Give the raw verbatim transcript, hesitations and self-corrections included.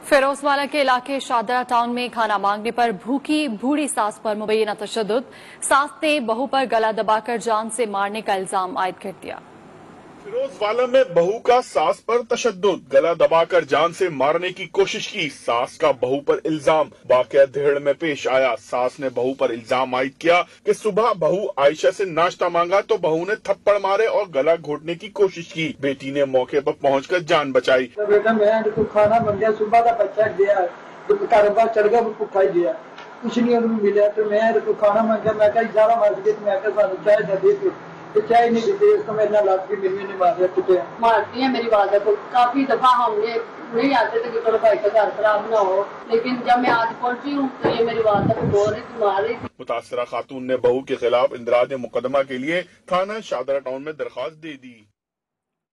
फिरोजवाला के इलाके शादरा टाउन में खाना मांगने पर भूखी बूढ़ी सास पर मुबैना तशद्दुद। सास ने बहू पर गला दबाकर जान से मारने का इल्जाम आयद कर दिया। फिरोजवाला में बहू का सास पर तशद्दुद, गला दबाकर जान से मारने की कोशिश की। सास का बहू पर इल्जाम। वाकया धेड़ में पेश आया। सास ने बहू पर इल्जाम आयद किया कि सुबह बहू आयशा से नाश्ता मांगा तो बहू ने थप्पड़ मारे और गला घोटने की कोशिश की। बेटी ने मौके पर पहुंचकर जान बचाई। तो बेटा मैं तो खाना बन गया, सुबह का बच्चा गया तो कारोबार चढ़ गया, भुखा ही गया, कुछ नहीं उन्होंने मिला। तो मैं तो खाना मांग गया, मैं कहा ज्यादा मार गया, मैं कहा चाय दे दे, तो चाय नहीं देते, इसको मेरे ना लाभ की मिलने नहीं मार रहे मारती है मेरी वादा को। काफी दफा हमने नहीं आते थे कि चलो भाई का घर खराब ना हो, लेकिन जब मैं आज पहुंची हूँ तो ये मेरी वादा को बोल रही थी, मार रही थी। मुतासरा खातून ने बहू के खिलाफ इंदराज मुकदमा के लिए थाना शादरा टाउन में दरखास्त दे दी।